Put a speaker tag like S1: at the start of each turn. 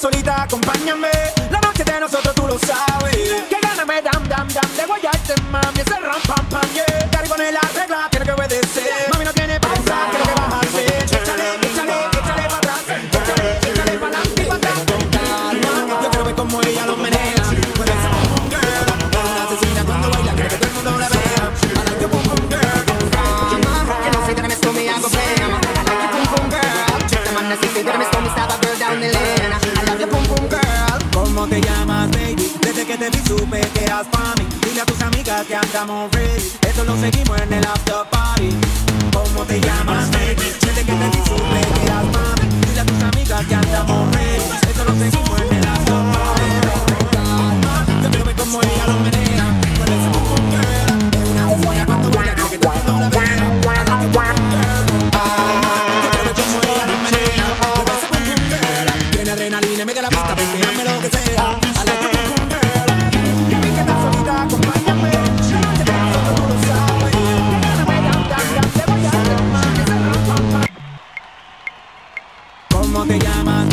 S1: solita, acompáñame. La noche de nosotros tú lo sabes. Que gana me dam, dam, dam. De guayarte, mami, es el ram, pam, pam, yeah. Cari con la regla, tiene que obedecer. Mami no tiene pausa, que lo que vas a hacer. Échale, échale, échale para atrás. Échale, échale para adelante y para atrás. Con calma, yo quiero ver cómo ella lo menea. Puede ser un girl, una asesina cuando baila, quiere que todo el mundo la vea. I like your boom boom girl, con calma. Que no se te me esto me hago fea. I like your boom boom girl. Check the man, así se te me esto me estaba girl down the lane. I love your boom boom girl. ¿Cómo te llamas, baby? Desde que te vi supe que eras pa' mí. Dile a tus amigas que andamos ready. Eso lo seguimos en el after party. ¿Cómo te llamas, baby? Desde que te vi supe que eras pa' mí. Dile a tus amigas que andamos ready. Eso lo seguimos en el after party. Yo quiero ver cómo ella lo menea. Con ese boom boom girl. Es una asesina cuando baila, quiero que todo el mundo la vea. I like your boom boom girl. Yo quiero ver cómo ella lo menea. Con ese boom boom girl. Tiene adrenalina y me da la pista, hazme lo que sea. I like your boom boom girl. Que vi que estás solita, acompáñame. La noche de nosotros tú lo sabes. Que gáname, dam, dam, dam. Te voy a hacer más que ese ram, pam, pam. ¿Cómo te llamas?